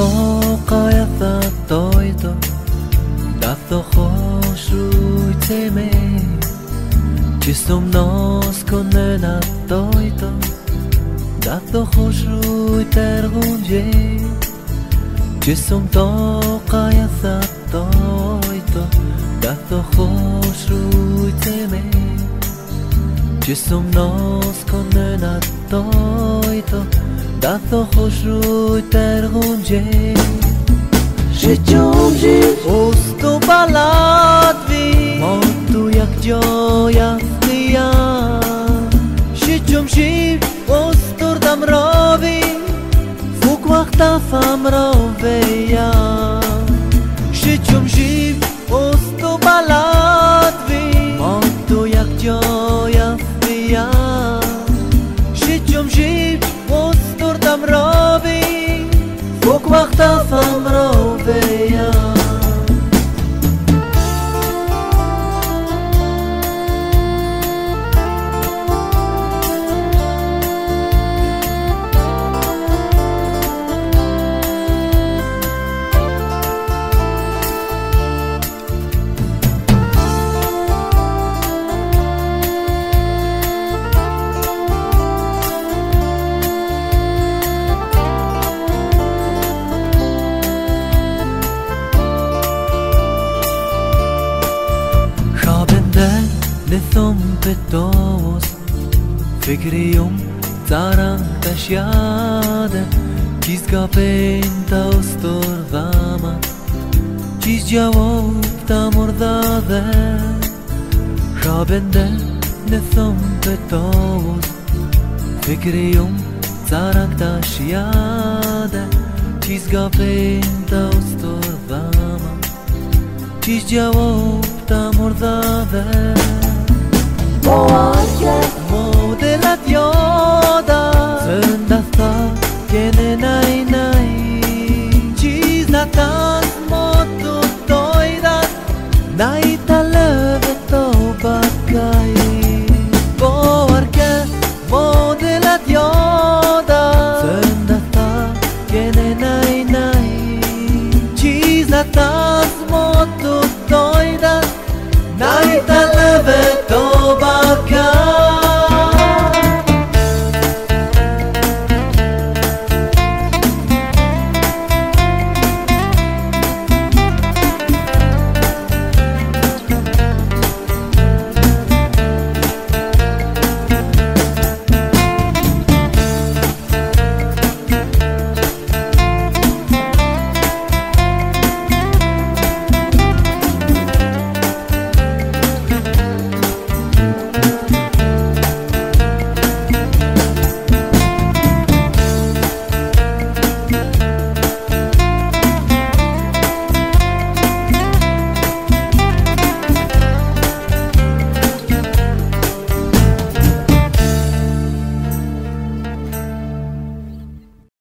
قایت دایدا دست خوش روی تیمه جسم ناز کنه ندایدا دست خوش روی ترغونجه جسم تا قایت دایدا دست خوش روی تیمه جسم ناز کنه ندایدا دست خوش روی ترغونجه شجم جیب اوست و بلد وی ما تو یک جای هستیم شجم جیب اوست دردم راوی فوق وقت افهم راویم شجم جیب اوست و بلد وی ما تو یک جای هستیم شجم جیب اوست دردم راوی فوق وقت افهم راویم نثم بتوز فكريوم تاران تشياده چیز گاپین تا استور داما چیز جواب تا مرداده خوابنده نثم بتوز فكريوم تاران تشياده چیز گاپین تا استور داما چیز جواب تا مرداده مدلت یادا زندستا گنه نای نای چیزت از مدو دایدن نای طلب تو بکایی باور که مدلت یادا زندستا گنه نای نای چیزت از مدو دایدن نای طلب